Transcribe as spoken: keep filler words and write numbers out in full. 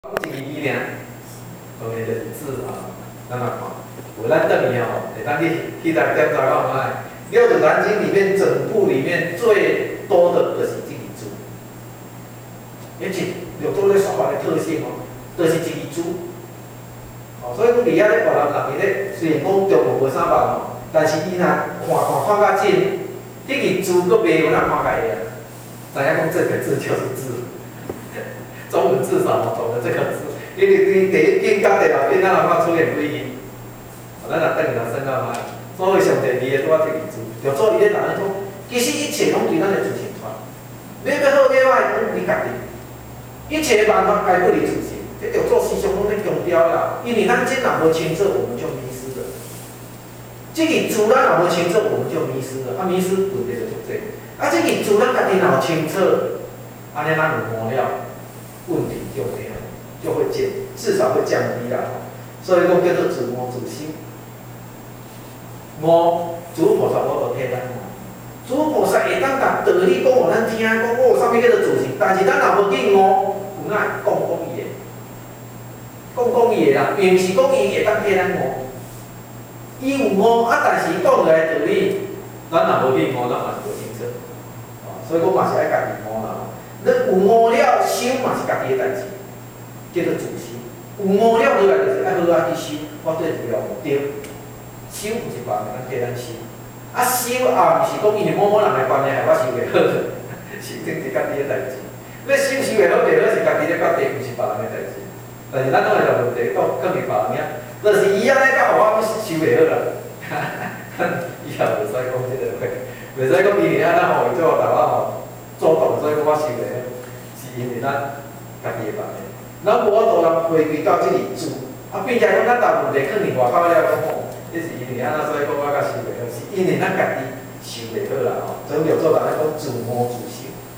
一个字尔，所以就是字啊，咱来看，有咱等于吼，会当去去来调查看卖。六祖坛经里面整部里面最多的就是这个字，而且有做咧说法的特性哦，就是这个字。哦，所以伫遐咧，别人人伊咧，虽然讲中国无啥办吼，但是伊若看看看较近，迄个字佫袂有人看解个，知影讲这个字就是字。中文至少懂得这个字，因为你第一遍甲第二遍，咱哪怕出现不一样，咱若等于若算到歹，所以上第二个拄啊这个字，就做伊咧人咧讲，其实一切拢对咱的自信团，你要好要歹，拢你家己，一切办法该不离自信，这着做思想拢咧强调啦，因为咱这若无清楚，我们就迷失了。这个字咱若无清楚，我们就迷失了，啊迷失问题就出这，啊这个字咱家己若有清楚，安尼咱有摸了。问题就没有，就会减，至少会降低啦。所以讲叫做自摸自心。摸，诸菩萨无学替咱摸，诸菩萨会当甲道理讲互咱听，讲哦，啥物叫做自信，但是咱若无去摸，有哪会讲讲伊的？讲讲伊的啦，并毋是讲伊会当替咱摸。伊有摸啊，但是伊讲出来道理，咱若无去摸，咱嘛是无清楚。哦，所以讲嘛是爱家己摸啦。你有悟了，修嘛是家己的代志，叫做自修。有悟了落来就是爱好啊去修，我最主要目的。修毋是别人咱替咱修，啊修也毋是讲因为某某人的关系害我修袂好，是真是家己的代志。要修修袂好袂好是家己的决定，毋是别人的代志。但是咱拢会有问题，到更是别人遐，就是伊安尼甲互我修袂好啦。以后袂使讲即个话，袂使讲因为安尼互伊做台我吼。做动，所以讲我想咧，是因为咱家己的问题。咱无法度人回归到即个字，啊，并且讲咱大部分可能外口了讲吼，这是因为安那，所以讲我甲想袂好，是因为咱家己想袂好啦吼。所以叫做人咧讲自摸自修。